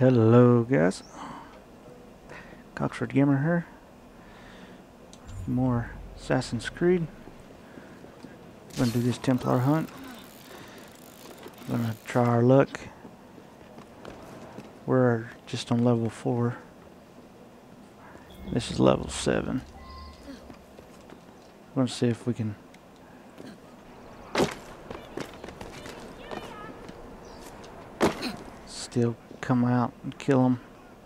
Hello guys, Coxford Gamer here. More Assassin's Creed. Gonna do this Templar hunt. Gonna try our luck. We're just on level 4. This is level 7. Gonna see if we can still come out and kill them.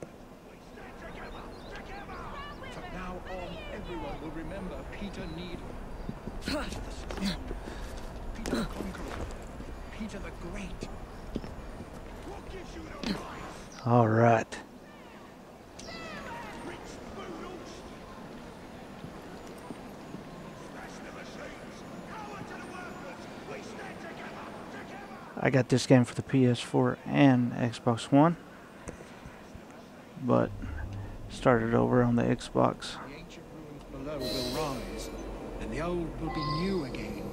From now on, everyone will remember Peter Needle. Peter the Conqueror. Peter the Great. What gives you the right? All right. I got this game for the PS4 and Xbox One, but started over on the Xbox. The ancient ruins below will rise, and the old will be new again.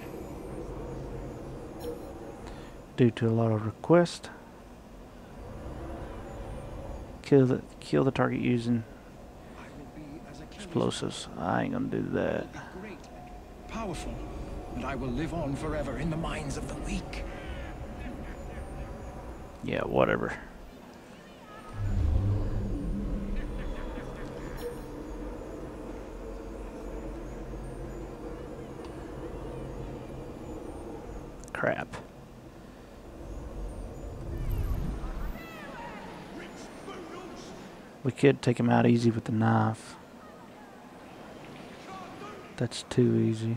Due to a lot of requests. Kill the target using I will be as Achilles. explosives. I ain't gonna do that. Great and powerful, and I will live on forever in the minds of the weak. Yeah, whatever. Crap. We could take him out easy with the knife. That's too easy.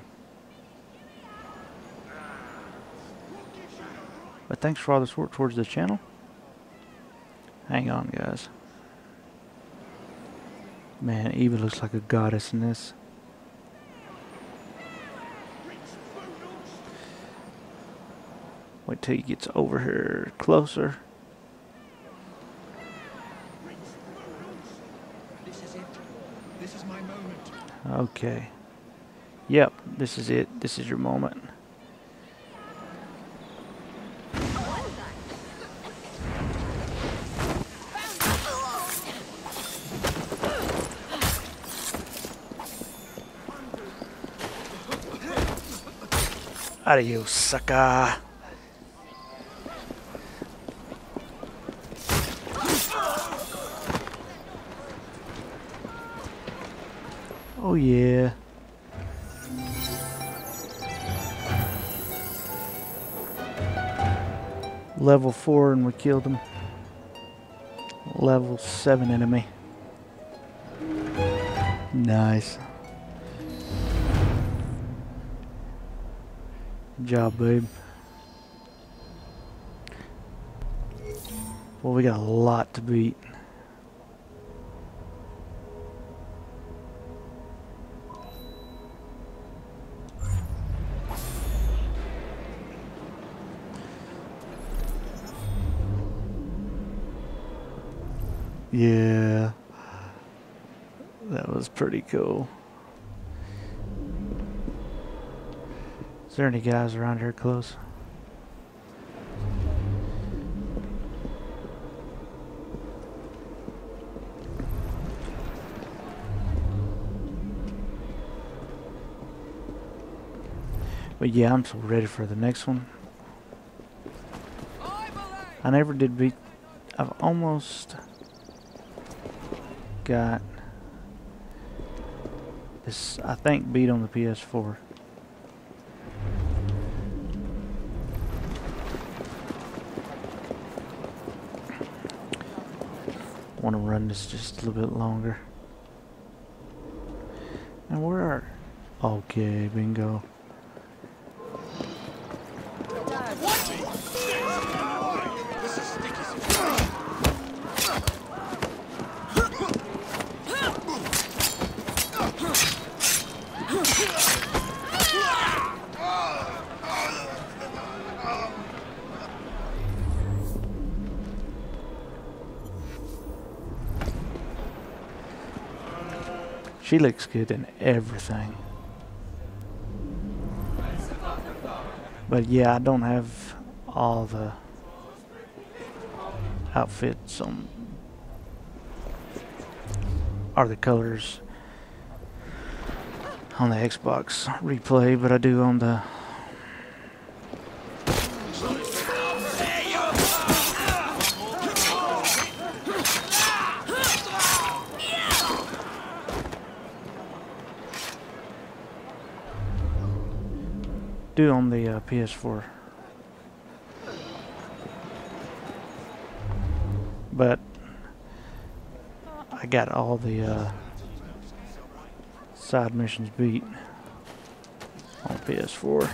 But thanks for all the support towards the channel. Hang on, guys. Man, Eva looks like a goddess in this. Wait till he gets over here closer. This is it. This is my moment. Okay. Yep, this is it. This is your moment. Adios, sucker. Oh yeah. Level 4 and we killed him. Level 7 enemy. Nice. Good job, babe. Well, we got a lot to beat. Yeah, that was pretty cool. Is there any guys around here close? But yeah, I'm so ready for the next one. I never did beat. I've almost got this, I think, beat on the PS4. Want to run this just a little bit longer. And where are? Okay, bingo. She looks good in everything. But yeah, I don't have all the outfits on are the colors on the Xbox replay, but I do on the PS4. But I got all the side missions beat on PS4.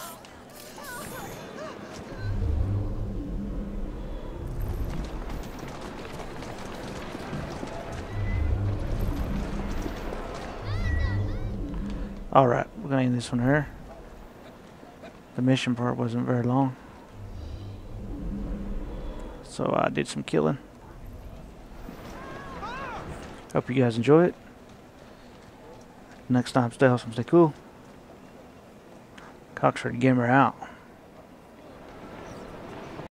Alright, we're gonna end this one here. The mission part wasn't very long, so I did some killing. Hope you guys enjoy it. Next time, stay awesome, stay cool. Cocksready Gamer out.